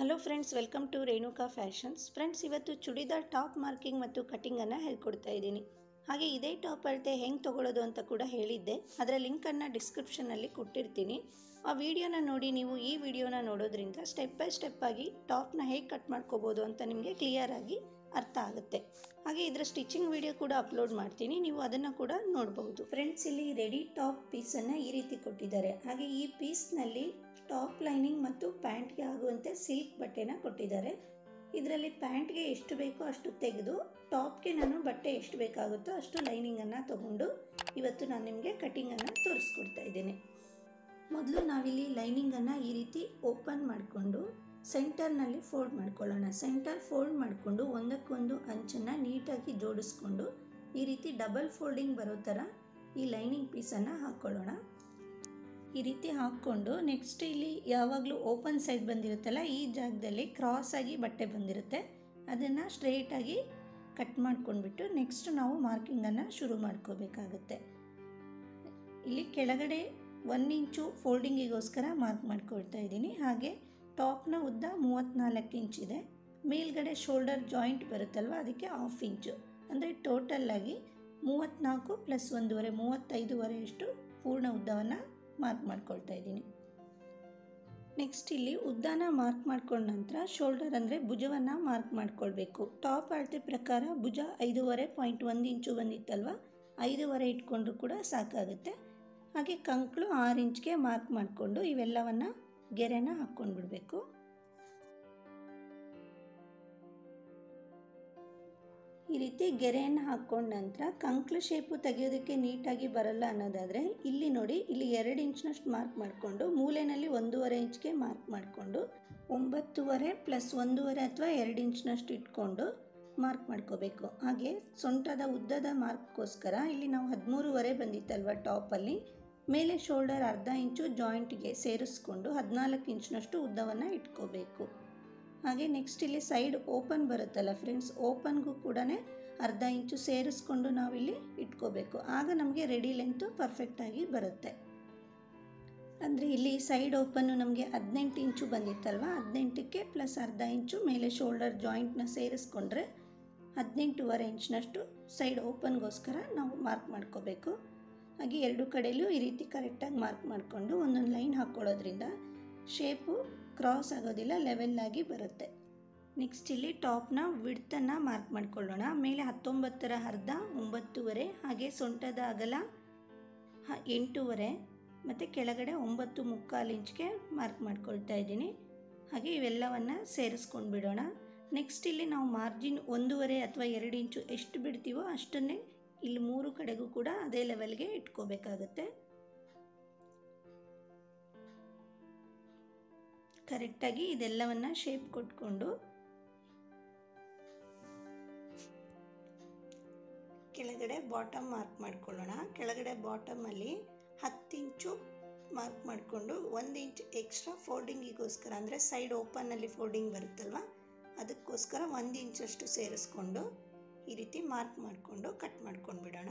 Hello friends, welcome to Renuka fashions. Friends, ಇವತ್ತು churidar top marking ಮತ್ತು ಕಟಿಂಗನ್ನು ಹೇಳ್ಕೊಡ್ತಾ ಇದ್ದೀನಿ. ಹಾಗೆ ಇದೇ ಟಾಪ್ ಅಳತೆ ಹೆಂಗೆ ತೊಗೊಳ್ಳೋದು ಅಂತ ಕೂಡ ಹೇಳಿದ್ದೆ. ಅದರ ಲಿಂಕನ್ನು ಡಿಸ್ಕ್ರಿಪ್ಷನಲ್ಲಿ ಕೊಟ್ಟಿರ್ತೀನಿ. ಆ ವಿಡಿಯೋನ ನೋಡಿ ನೀವು ಈ ವಿಡಿಯೋನ ನೋಡೋದ್ರಿಂದ ಸ್ಟೆಪ್ ಬೈ ಸ್ಟೆಪ್ ಆಗಿ ಟಾಪ್ನ ಹೇಗೆ ಕಟ್ ಮಾಡ್ಕೋಬೋದು ಅಂತ ನಿಮಗೆ ಕ್ಲಿಯರ್ ಆಗಿ ಅರ್ಥ ಆಗುತ್ತೆ. ಹಾಗೆ ಇದರ ಸ್ಟಿಚಿಂಗ್ ವಿಡಿಯೋ ಕೂಡ ಅಪ್ಲೋಡ್ ಮಾಡ್ತೀನಿ, ನೀವು ಅದನ್ನು ಕೂಡ ನೋಡಬಹುದು. ಫ್ರೆಂಡ್ಸ್, ಇಲ್ಲಿ ರೆಡಿ ಟಾಪ್ ಪೀಸನ್ನು ಈ ರೀತಿ ಕೊಟ್ಟಿದ್ದಾರೆ. ಹಾಗೆ ಈ ಪೀಸ್ನಲ್ಲಿ ಟಾಪ್ ಲೈನಿಂಗ್ ಮತ್ತು ಪ್ಯಾಂಟ್ಗೆ ಆಗುವಂತೆ ಸಿಲ್ಕ್ ಬಟ್ಟೆನ ಕೊಟ್ಟಿದ್ದಾರೆ. ಇದರಲ್ಲಿ ಪ್ಯಾಂಟ್ಗೆ ಎಷ್ಟು ಬೇಕೋ ಅಷ್ಟು ತೆಗೆದು ಟಾಪ್ಗೆ ನಾನು ಬಟ್ಟೆ ಎಷ್ಟು ಬೇಕಾಗುತ್ತೋ ಅಷ್ಟು ಲೈನಿಂಗನ್ನು ತಗೊಂಡು ಇವತ್ತು ನಾನು ನಿಮಗೆ ಕಟಿಂಗನ್ನು ತೋರಿಸ್ಕೊಡ್ತಾ ಇದ್ದೀನಿ. ಮೊದಲು ನಾವಿಲ್ಲಿ ಲೈನಿಂಗನ್ನು ಈ ರೀತಿ ಓಪನ್ ಮಾಡಿಕೊಂಡು ಸೆಂಟರ್ನಲ್ಲಿ ಫೋಲ್ಡ್ ಮಾಡ್ಕೊಳ್ಳೋಣ. ಸೆಂಟರ್ ಫೋಲ್ಡ್ ಮಾಡಿಕೊಂಡು ಒಂದಕ್ಕೊಂದು ಅಂಚನ್ನು ನೀಟಾಗಿ ಜೋಡಿಸ್ಕೊಂಡು ಈ ರೀತಿ ಡಬಲ್ ಫೋಲ್ಡಿಂಗ್ ಬರೋ ಥರ ಈ ಲೈನಿಂಗ್ ಪೀಸನ್ನು ಹಾಕ್ಕೊಳ್ಳೋಣ. ಈ ರೀತಿ ಹಾಕ್ಕೊಂಡು ನೆಕ್ಸ್ಟ್ ಇಲ್ಲಿ ಯಾವಾಗಲೂ ಓಪನ್ ಸೈಡ್ ಬಂದಿರುತ್ತಲ್ಲ, ಈ ಜಾಗದಲ್ಲಿ ಕ್ರಾಸ್ ಆಗಿ ಬಟ್ಟೆ ಬಂದಿರುತ್ತೆ, ಅದನ್ನು ಸ್ಟ್ರೈಟಾಗಿ ಕಟ್ ಮಾಡ್ಕೊಂಡ್ಬಿಟ್ಟು ನೆಕ್ಸ್ಟ್ ನಾವು ಮಾರ್ಕಿಂಗನ್ನು ಶುರು ಮಾಡ್ಕೋಬೇಕಾಗುತ್ತೆ. ಇಲ್ಲಿ ಕೆಳಗಡೆ 1 ಇಂಚು ಫೋಲ್ಡಿಂಗಿಗೋಸ್ಕರ ಮಾರ್ಕ್ ಮಾಡ್ಕೊಳ್ತಾ ಇದ್ದೀನಿ. ಹಾಗೆ ಟಾಪ್ನ ಉದ್ದ 34 ಇಂಚಿದೆ. ಮೇಲ್ಗಡೆ ಶೋಲ್ಡರ್ ಜಾಯಿಂಟ್ ಬರುತ್ತಲ್ವ, ಅದಕ್ಕೆ 1/2 ಇಂಚು, ಅಂದರೆ ಟೋಟಲ್ಲಾಗಿ 34 + 1.5 35ವರೆಯಷ್ಟು ಪೂರ್ಣ ಉದ್ದವನ್ನು ಮಾರ್ಕ್ ಮಾಡ್ಕೊಳ್ತಾ ಇದ್ದೀನಿ. ನೆಕ್ಸ್ಟ್ ಇಲ್ಲಿ ಉದ್ದನ ಮಾರ್ಕ್ ಮಾಡ್ಕೊಂಡ ನಂತರ ಶೋಲ್ಡರ್ ಅಂದರೆ ಭುಜವನ್ನು ಮಾರ್ಕ್ ಮಾಡ್ಕೊಳ್ಬೇಕು. ಟಾಪ್ ಅಳತೆ ಪ್ರಕಾರ ಭುಜ 5.5 ಇಂಚು ಬಂದಿತ್ತಲ್ವ, 5.5 ಇಟ್ಕೊಂಡ್ರೂ ಕೂಡ ಸಾಕಾಗುತ್ತೆ. ಹಾಗೆ ಕಂಕಳು 6 ಇಂಚ್ಗೆ ಮಾರ್ಕ್ ಮಾಡಿಕೊಂಡು ಇವೆಲ್ಲವನ್ನು ಗೆರೆನ ಹಾಕ್ಕೊಂಡು ಬಿಡಬೇಕು. ಈ ರೀತಿ ಗೆರೆಯನ್ನು ಹಾಕ್ಕೊಂಡ ನಂತರ ಕಂಕ್ಳು ಶೇಪು ತೆಗೆಯೋದಕ್ಕೆ ನೀಟಾಗಿ ಬರಲ್ಲ ಅನ್ನೋದಾದರೆ ಇಲ್ಲಿ ನೋಡಿ, ಇಲ್ಲಿ 2 ಇಂಚ್ನಷ್ಟು ಮಾರ್ಕ್ ಮಾಡಿಕೊಂಡು ಮೂಲೆಯಲ್ಲಿ 1.5 ಇಂಚ್ಗೆ ಮಾರ್ಕ್ ಮಾಡಿಕೊಂಡು 9.5 + 1.5 ಅಥವಾ 2 ಇಂಚ್ನಷ್ಟು ಇಟ್ಕೊಂಡು ಮಾರ್ಕ್ ಮಾಡ್ಕೋಬೇಕು. ಹಾಗೆ ಸೊಂಟದ ಉದ್ದದ ಮಾರ್ಕ್ಗೋಸ್ಕರ ಇಲ್ಲಿ ನಾವು 13.5 ಬಂದಿತ್ತಲ್ವ ಟಾಪಲ್ಲಿ, ಮೇಲೆ ಶೋಲ್ಡರ್ 1/2 ಇಂಚು ಜಾಯಿಂಟ್ಗೆ ಸೇರಿಸ್ಕೊಂಡು 14 ಇಂಚ್ನಷ್ಟು ಉದ್ದವನ್ನು ಇಟ್ಕೋಬೇಕು. ಹಾಗೆ ನೆಕ್ಸ್ಟ್ ಇಲ್ಲಿ ಸೈಡ್ ಓಪನ್ ಬರುತ್ತಲ್ಲ ಫ್ರೆಂಡ್ಸ್, ಓಪನ್ಗೂ ಕೂಡ 1/2 ಇಂಚು ಸೇರಿಸ್ಕೊಂಡು ನಾವಿಲ್ಲಿ ಇಟ್ಕೋಬೇಕು. ಆಗ ನಮಗೆ ರೆಡಿ ಲೆಂತು ಪರ್ಫೆಕ್ಟಾಗಿ ಬರುತ್ತೆ. ಅಂದರೆ ಇಲ್ಲಿ ಸೈಡ್ ಓಪನ್ನು ನಮಗೆ 18 ಇಂಚು ಬಂದಿತ್ತಲ್ವ, 18ಕ್ಕೆ + 1/2 ಇಂಚು ಮೇಲೆ ಶೋಲ್ಡರ್ ಜಾಯಿಂಟ್ನ ಸೇರಿಸ್ಕೊಂಡ್ರೆ 18.5 ಇಂಚ್ನಷ್ಟು ಸೈಡ್ ಓಪನ್ಗೋಸ್ಕರ ನಾವು ಮಾರ್ಕ್ ಮಾಡ್ಕೋಬೇಕು. ಹಾಗೆ ಎರಡು ಕಡೆಯಲ್ಲೂ ಈ ರೀತಿ ಕರೆಕ್ಟಾಗಿ ಮಾರ್ಕ್ ಮಾಡಿಕೊಂಡು ಒಂದೊಂದು ಲೈನ್ ಹಾಕ್ಕೊಳ್ಳೋದ್ರಿಂದ ಶೇಪು ಕ್ರಾಸ್ ಆಗೋದಿಲ್ಲ, ಲೆವೆಲ್ಲಾಗಿ ಬರುತ್ತೆ. ನೆಕ್ಸ್ಟ್ ಇಲ್ಲಿ ಟಾಪ್ನ ವಿಡ್ತನ್ನು ಮಾರ್ಕ್ ಮಾಡ್ಕೊಳ್ಳೋಣ. ಮೇಲೆ 19ರ ಅರ್ಧ 9.5, ಹಾಗೆ ಸೊಂಟದ ಅಗಲ 8.5 ಮತ್ತು ಕೆಳಗಡೆ 9.25 ಇಂಚ್ಗೆ ಮಾರ್ಕ್ ಮಾಡ್ಕೊಳ್ತಾ ಇದ್ದೀನಿ. ಹಾಗೆ ಇವೆಲ್ಲವನ್ನು ಸೇರಿಸ್ಕೊಂಡು ಬಿಡೋಣ. ನೆಕ್ಸ್ಟ್ ಇಲ್ಲಿ ನಾವು ಮಾರ್ಜಿನ್ 1.5 ಅಥವಾ 2 ಇಂಚು ಎಷ್ಟು ಬಿಡ್ತೀವೋ ಅಷ್ಟನ್ನೇ ಇಲ್ಲಿ 3 ಕಡೆಗೂ ಕೂಡ ಅದೇ ಲೆವೆಲ್ಗೆ ಇಟ್ಕೋಬೇಕಾಗುತ್ತೆ. ಕರೆಕ್ಟಾಗಿ ಇದೆಲ್ಲವನ್ನು ಶೇಪ್ ಕೊಟ್ಕೊಂಡು ಕೆಳಗಡೆ ಬಾಟಮ್ ಮಾರ್ಕ್ ಮಾಡ್ಕೊಳ್ಳೋಣ. ಕೆಳಗಡೆ ಬಾಟಮಲ್ಲಿ 10 ಇಂಚು ಮಾರ್ಕ್ ಮಾಡಿಕೊಂಡು 1 ಇಂಚ್ ಎಕ್ಸ್ಟ್ರಾ ಫೋಲ್ಡಿಂಗಿಗೋಸ್ಕರ, ಅಂದರೆ ಸೈಡ್ ಓಪನ್ನಲ್ಲಿ ಫೋಲ್ಡಿಂಗ್ ಬರುತ್ತಲ್ವ, ಅದಕ್ಕೋಸ್ಕರ 1 ಇಂಚಷ್ಟು ಸೇರಿಸ್ಕೊಂಡು ಈ ರೀತಿ ಮಾರ್ಕ್ ಮಾಡಿಕೊಂಡು ಕಟ್ ಮಾಡ್ಕೊಂಡು ಬಿಡೋಣ.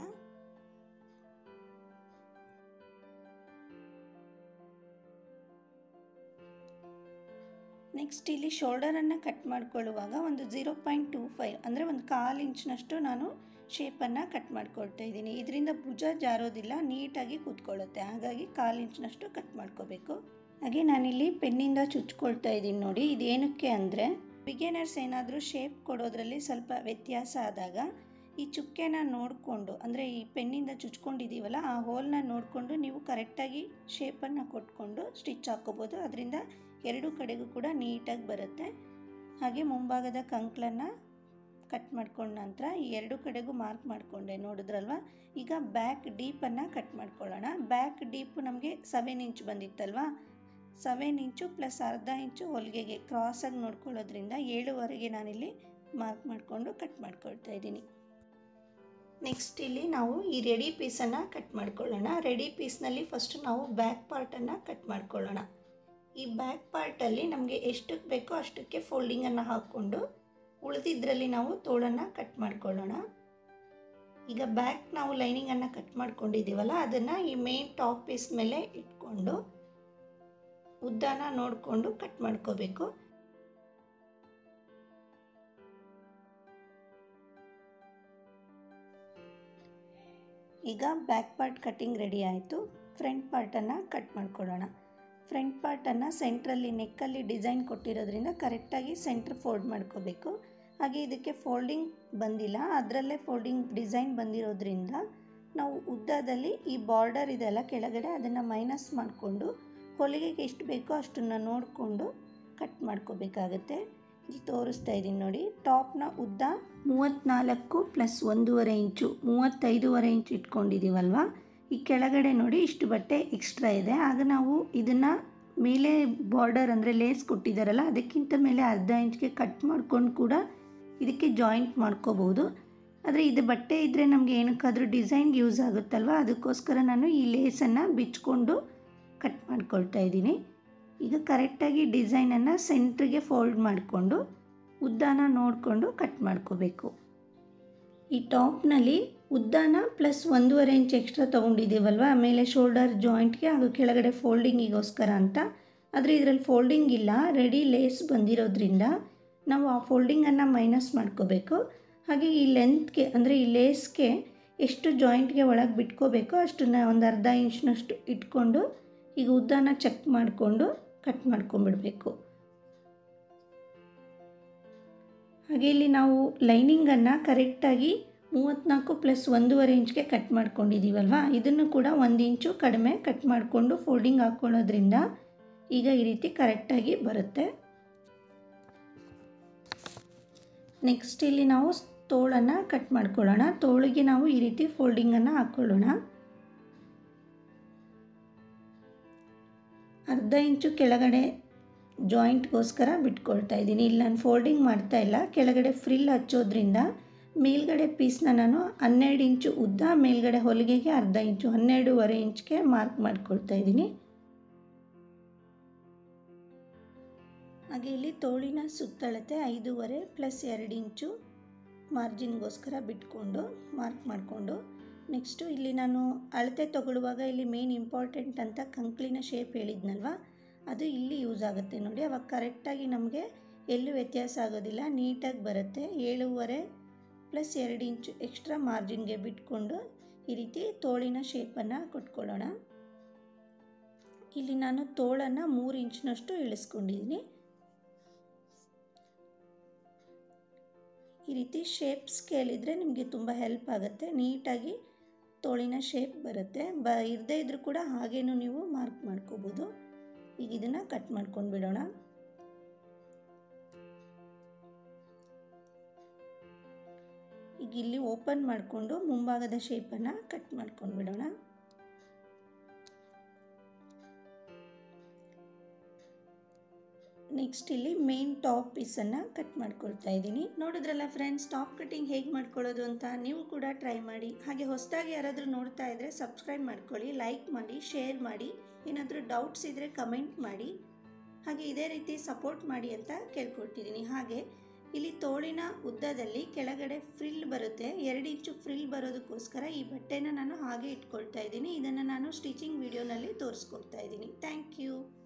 ನೆಕ್ಸ್ಟ್ ಇಲ್ಲಿ ಶೋಲ್ಡರನ್ನು ಕಟ್ ಮಾಡ್ಕೊಳ್ಳುವಾಗ ಒಂದು 0.25 ಅಂದರೆ ಒಂದು 1/4 ಇಂಚ್ನಷ್ಟು ನಾನು ಶೇಪನ್ನು ಕಟ್ ಮಾಡ್ಕೊಳ್ತಾ ಇದ್ದೀನಿ. ಇದರಿಂದ ಭುಜ ಜಾರೋದಿಲ್ಲ, ನೀಟಾಗಿ ಕೂತ್ಕೊಳ್ಳುತ್ತೆ. ಹಾಗಾಗಿ 1/4 ಇಂಚ್ನಷ್ಟು ಕಟ್ ಮಾಡ್ಕೋಬೇಕು. ಹಾಗೆ ನಾನಿಲ್ಲಿ ಪೆನ್ನಿಂದ ಚುಚ್ಕೊಳ್ತಾ ಇದ್ದೀನಿ ನೋಡಿ. ಇದೇನಕ್ಕೆ ಅಂದರೆ ಬಿಗಿನರ್ಸ್ ಏನಾದರೂ ಶೇಪ್ ಕೊಡೋದ್ರಲ್ಲಿ ಸ್ವಲ್ಪ ವ್ಯತ್ಯಾಸ ಆದಾಗ ಈ ಚುಕ್ಕೆನ ನೋಡಿಕೊಂಡು, ಅಂದರೆ ಈ ಪೆನ್ನಿಂದ ಚುಚ್ಕೊಂಡಿದ್ದೀವಲ್ಲ ಆ ಹೋಲ್ನ ನೋಡಿಕೊಂಡು ನೀವು ಕರೆಕ್ಟಾಗಿ ಶೇಪನ್ನು ಕೊಟ್ಕೊಂಡು ಸ್ಟಿಚ್ ಹಾಕ್ಕೋಬೋದು. ಅದರಿಂದ ಎರಡು ಕಡೆಗೂ ಕೂಡ ನೀಟಾಗಿ ಬರುತ್ತೆ. ಹಾಗೆ ಮುಂಭಾಗದ ಕಂಕ್ಳನ್ನು ಕಟ್ ಮಾಡ್ಕೊಂಡ ನಂತರ ಈ ಎರಡು ಕಡೆಗೂ ಮಾರ್ಕ್ ಮಾಡಿಕೊಂಡೆ, ನೋಡಿದ್ರಲ್ವ. ಈಗ ಬ್ಯಾಕ್ ಡೀಪನ್ನು ಕಟ್ ಮಾಡ್ಕೊಳ್ಳೋಣ. ಬ್ಯಾಕ್ ಡೀಪು ನಮಗೆ 7 ಇಂಚ್ ಬಂದಿತ್ತಲ್ವ, 7 ಇಂಚು + 1/2 ಇಂಚು ಹೊಲಿಗೆಗೆ ಕ್ರಾಸಾಗಿ ನೋಡ್ಕೊಳ್ಳೋದ್ರಿಂದ 7.5ಗೆ ನಾನಿಲ್ಲಿ ಮಾರ್ಕ್ ಮಾಡಿಕೊಂಡು ಕಟ್ ಮಾಡ್ಕೊಳ್ತಾ ಇದ್ದೀನಿ. ನೆಕ್ಸ್ಟ್ ಇಲ್ಲಿ ನಾವು ಈ ರೆಡಿ ಪೀಸನ್ನು ಕಟ್ ಮಾಡ್ಕೊಳ್ಳೋಣ. ರೆಡಿ ಪೀಸ್ನಲ್ಲಿ ಫಸ್ಟ್ ನಾವು ಬ್ಯಾಕ್ ಪಾರ್ಟನ್ನು ಕಟ್ ಮಾಡ್ಕೊಳ್ಳೋಣ. ಈ ಬ್ಯಾಕ್ ಪಾರ್ಟಲ್ಲಿ ನಮಗೆ ಎಷ್ಟಕ್ಕೆ ಬೇಕೋ ಅಷ್ಟಕ್ಕೆ ಫೋಲ್ಡಿಂಗನ್ನು ಹಾಕ್ಕೊಂಡು ಉಳಿದಿದ್ರಲ್ಲಿ ನಾವು ತೋಳನ್ನು ಕಟ್ ಮಾಡ್ಕೊಳ್ಳೋಣ. ಈಗ ಬ್ಯಾಕ್ ನಾವು ಲೈನಿಂಗನ್ನು ಕಟ್ ಮಾಡ್ಕೊಂಡಿದ್ದೀವಲ್ಲ, ಅದನ್ನು ಈ ಮೇನ್ ಟಾಪ್ ಪೀಸ್ ಮೇಲೆ ಇಟ್ಕೊಂಡು ಉದ್ದನ ನೋಡಿಕೊಂಡು ಕಟ್ ಮಾಡ್ಕೋಬೇಕು. ಈಗ ಬ್ಯಾಕ್ ಪಾರ್ಟ್ ಕಟ್ಟಿಂಗ್ ರೆಡಿ ಆಯಿತು. ಫ್ರಂಟ್ ಪಾರ್ಟನ್ನು ಕಟ್ ಮಾಡ್ಕೊಳ್ಳೋಣ. ಫ್ರಂಟ್ ಪಾರ್ಟನ್ನು ಸೆಂಟ್ರಲ್ಲಿ ನೆಕ್ಕಲ್ಲಿ ಡಿಸೈನ್ ಕೊಟ್ಟಿರೋದ್ರಿಂದ ಕರೆಕ್ಟಾಗಿ ಸೆಂಟ್ರ್ ಫೋಲ್ಡ್ ಮಾಡ್ಕೋಬೇಕು. ಹಾಗೆ ಇದಕ್ಕೆ ಫೋಲ್ಡಿಂಗ್ ಬಂದಿಲ್ಲ, ಅದರಲ್ಲೇ ಫೋಲ್ಡಿಂಗ್ ಡಿಸೈನ್ ಬಂದಿರೋದ್ರಿಂದ ನಾವು ಉದ್ದದಲ್ಲಿ ಈ ಬಾರ್ಡರ್ ಇದೆಲ್ಲ ಕೆಳಗಡೆ ಅದನ್ನು ಮೈನಸ್ ಮಾಡಿಕೊಂಡು ಹೊಲಿಗೆಗೆ ಎಷ್ಟು ಬೇಕೋ ಅಷ್ಟನ್ನು ನೋಡಿಕೊಂಡು ಕಟ್ ಮಾಡ್ಕೋಬೇಕಾಗತ್ತೆ. ಇಲ್ಲಿ ತೋರಿಸ್ತಾ ಇದ್ದೀನಿ ನೋಡಿ. ಟಾಪ್ನ ಉದ್ದ 34 + 1.5 ಇಂಚು 35.5 ಇಂಚು ಇಟ್ಕೊಂಡಿದ್ದೀವಲ್ವ. ಈ ಕೆಳಗಡೆ ನೋಡಿ ಇಷ್ಟು ಬಟ್ಟೆ ಎಕ್ಸ್ಟ್ರಾ ಇದೆ. ಆಗ ನಾವು ಇದನ್ನು ಮೇಲೆ ಬಾರ್ಡರ್ ಅಂದರೆ ಲೇಸ್ ಕೊಟ್ಟಿದ್ದಾರಲ್ಲ ಅದಕ್ಕಿಂತ ಮೇಲೆ ಅರ್ಧ ಇಂಚ್ಗೆ ಕಟ್ ಮಾಡ್ಕೊಂಡು ಕೂಡ ಇದಕ್ಕೆ ಜಾಯಿಂಟ್ ಮಾಡ್ಕೋಬೋದು. ಆದರೆ ಇದು ಬಟ್ಟೆ ಇದ್ದರೆ ನಮಗೆ ಏನಕ್ಕಾದರೂ ಡಿಸೈನ್ಗೆ ಯೂಸ್ ಆಗುತ್ತಲ್ವ, ಅದಕ್ಕೋಸ್ಕರ ನಾನು ಈ ಲೇಸನ್ನು ಬಿಚ್ಕೊಂಡು ಕಟ್ ಮಾಡ್ಕೊಳ್ತಾ ಇದ್ದೀನಿ. ಈಗ ಕರೆಕ್ಟಾಗಿ ಡಿಸೈನನ್ನು ಸೆಂಟ್ರಿಗೆ ಫೋಲ್ಡ್ ಮಾಡಿಕೊಂಡು ಉದ್ದಾನ ನೋಡಿಕೊಂಡು ಕಟ್ ಮಾಡ್ಕೋಬೇಕು. ಈ ಟಾಪ್ನಲ್ಲಿ ಉದ್ದಾನ +1.5 ಇಂಚ್ ಎಕ್ಸ್ಟ್ರಾ ತೊಗೊಂಡಿದ್ದೀವಲ್ವ, ಆಮೇಲೆ ಶೋಲ್ಡರ್ ಜಾಯಿಂಟ್ಗೆ ಹಾಗೂ ಕೆಳಗಡೆ ಫೋಲ್ಡಿಂಗಿಗೋಸ್ಕರ ಅಂತ. ಆದರೆ ಇದರಲ್ಲಿ ಫೋಲ್ಡಿಂಗ್ ಇಲ್ಲ, ರೆಡಿ ಲೇಸ್ ಬಂದಿರೋದ್ರಿಂದ ನಾವು ಆ ಫೋಲ್ಡಿಂಗನ್ನು ಮೈನಸ್ ಮಾಡ್ಕೋಬೇಕು. ಹಾಗೆ ಈ ಲೆಂತ್ಗೆ ಅಂದರೆ ಈ ಲೇಸ್ಗೆ ಎಷ್ಟು ಜಾಯಿಂಟ್ಗೆ ಒಳಗೆ ಬಿಟ್ಕೋಬೇಕೋ ಅಷ್ಟನ್ನು ಒಂದು ಅರ್ಧ ಇಂಚ್ನಷ್ಟು ಇಟ್ಕೊಂಡು ಈಗ ಉದ್ದಾನ ಚೆಕ್ ಮಾಡಿಕೊಂಡು ಕಟ್ ಮಾಡ್ಕೊಂಡ್ಬಿಡಬೇಕು. ಹಾಗೆ ಇಲ್ಲಿ ನಾವು ಲೈನಿಂಗನ್ನು ಕರೆಕ್ಟಾಗಿ 34 + 1.5 ಇಂಚ್ಗೆ ಕಟ್ ಮಾಡ್ಕೊಂಡಿದ್ದೀವಲ್ವ, ಇದನ್ನು ಕೂಡ 1 ಇಂಚು ಕಡಿಮೆ ಕಟ್ ಮಾಡಿಕೊಂಡು ಫೋಲ್ಡಿಂಗ್ ಹಾಕ್ಕೊಳ್ಳೋದ್ರಿಂದ ಈಗ ಈ ರೀತಿ ಕರೆಕ್ಟಾಗಿ ಬರುತ್ತೆ. ನೆಕ್ಸ್ಟ್ ಇಲ್ಲಿ ನಾವು ತೋಳನ್ನು ಕಟ್ ಮಾಡ್ಕೊಳ್ಳೋಣ. ತೋಳಿಗೆ ನಾವು ಈ ರೀತಿ ಫೋಲ್ಡಿಂಗನ್ನು ಹಾಕ್ಕೊಳ್ಳೋಣ. ಅರ್ಧ ಇಂಚು ಕೆಳಗಡೆ ಜಾಯಿಂಟ್ಗೋಸ್ಕರ ಬಿಟ್ಕೊಳ್ತಾ ಇದ್ದೀನಿ. ಇಲ್ಲಿ ನಾನು ಫೋಲ್ಡಿಂಗ್ ಮಾಡ್ತಾ ಇಲ್ಲ, ಕೆಳಗಡೆ ಫ್ರಿಲ್ ಹಚ್ಚೋದ್ರಿಂದ ಮೇಲ್ಗಡೆ ಪೀಸ್ನ ನಾನು 12 ಇಂಚು ಉದ್ದ, ಮೇಲ್ಗಡೆ ಹೊಲಿಗೆಗೆ ಅರ್ಧ ಇಂಚು 12.5 ಇಂಚ್ಗೆ ಮಾರ್ಕ್ ಮಾಡ್ಕೊಳ್ತಾ ಇದ್ದೀನಿ. ಹಾಗೆ ಇಲ್ಲಿ ತೋಳಿನ ಸುತ್ತಳತೆ 5.5 + 2 ಇಂಚು ಮಾರ್ಜಿನ್ಗೋಸ್ಕರ ಬಿಟ್ಕೊಂಡು ಮಾರ್ಕ್ ಮಾಡಿಕೊಂಡು ನೆಕ್ಸ್ಟು ಇಲ್ಲಿ ನಾನು ಅಳತೆ ತಗೊಳ್ಳುವಾಗ ಇಲ್ಲಿ ಮೇನ್ ಇಂಪಾರ್ಟೆಂಟ್ ಅಂತ ಕಂಕ್ಳಿನ ಶೇಪ್ ಹೇಳಿದ್ನಲ್ವ, ಅದು ಇಲ್ಲಿ ಯೂಸ್ ಆಗುತ್ತೆ ನೋಡಿ. ಅವಾಗ ಕರೆಕ್ಟಾಗಿ ನಮಗೆ ಎಲ್ಲೂ ವ್ಯತ್ಯಾಸ ಆಗೋದಿಲ್ಲ, ನೀಟಾಗಿ ಬರುತ್ತೆ. 7.5 + 2 ಇಂಚು ಎಕ್ಸ್ಟ್ರಾ ಮಾರ್ಜಿನ್ಗೆ ಬಿಟ್ಕೊಂಡು ಈ ರೀತಿ ತೋಳಿನ ಶೇಪನ್ನು ಕೊಟ್ಕೊಳ್ಳೋಣ. ಇಲ್ಲಿ ನಾನು ತೋಳನ್ನು 3 ಇಂಚಿನಷ್ಟು ಇಳಿಸ್ಕೊಂಡಿದ್ದೀನಿ. ಈ ರೀತಿ ಶೇಪ್ ಸ್ಕೇಲ್ ಇದ್ದರೆ ನಿಮಗೆ ತುಂಬ ಹೆಲ್ಪ್ ಆಗುತ್ತೆ, ನೀಟಾಗಿ ತೋಳಿನ ಶೇಪ್ ಬರುತ್ತೆ. ಇರದೇ ಇದ್ದರೂ ಕೂಡ ಹಾಗೇನೂ ನೀವು ಮಾರ್ಕ್ ಮಾಡ್ಕೋಬೋದು. ಈಗ ಇದನ್ನು ಕಟ್ ಮಾಡ್ಕೊಂಡು ಬಿಡೋಣ. ಈಗ ಇಲ್ಲಿ ಓಪನ್ ಮಾಡಿಕೊಂಡು ಮುಂಭಾಗದ ಶೇಪನ್ನು ಕಟ್ ಮಾಡ್ಕೊಂಡು ಬಿಡೋಣ. ನೆಕ್ಸ್ಟ್ ಇಲ್ಲಿ ಮೇನ್ ಟಾಪ್ ಪೀಸನ್ನು ಕಟ್ ಮಾಡ್ಕೊಳ್ತಾ ಇದ್ದೀನಿ. ನೋಡಿದ್ರಲ್ಲ ಫ್ರೆಂಡ್ಸ್, ಟಾಪ್ ಕಟಿಂಗ್ ಹೇಗೆ ಮಾಡ್ಕೊಳ್ಳೋದು ಅಂತ. ನೀವು ಕೂಡ ಟ್ರೈ ಮಾಡಿ. ಹಾಗೆ ಹೊಸದಾಗಿ ಯಾರಾದರೂ ನೋಡ್ತಾ ಇದ್ದರೆ ಸಬ್ಸ್ಕ್ರೈಬ್ ಮಾಡ್ಕೊಳ್ಳಿ, ಲೈಕ್ ಮಾಡಿ, ಶೇರ್ ಮಾಡಿ. ಏನಾದರೂ ಡೌಟ್ಸ್ ಇದ್ದರೆ ಕಮೆಂಟ್ ಮಾಡಿ. ಹಾಗೆ ಇದೇ ರೀತಿ ಸಪೋರ್ಟ್ ಮಾಡಿ ಅಂತ ಕೇಳ್ಕೊಳ್ತಿದ್ದೀನಿ. ಹಾಗೆ ಇಲ್ಲಿ ತೋಳಿನ ಉದ್ದದಲ್ಲಿ ಕೆಳಗಡೆ ಫ್ರಿಲ್ ಬರುತ್ತೆ, 2 ಇಂಚು ಫ್ರಿಲ್ ಬರೋದಕ್ಕೋಸ್ಕರ ಈ ಬಟ್ಟೆನ ನಾನು ಹಾಗೆ ಇಟ್ಕೊಳ್ತಾ ಇದ್ದೀನಿ. ಇದನ್ನು ನಾನು ಸ್ಟಿಚಿಂಗ್ ವಿಡಿಯೋನಲ್ಲಿ ತೋರಿಸ್ಕೊಡ್ತಾ ಇದ್ದೀನಿ. Thank you.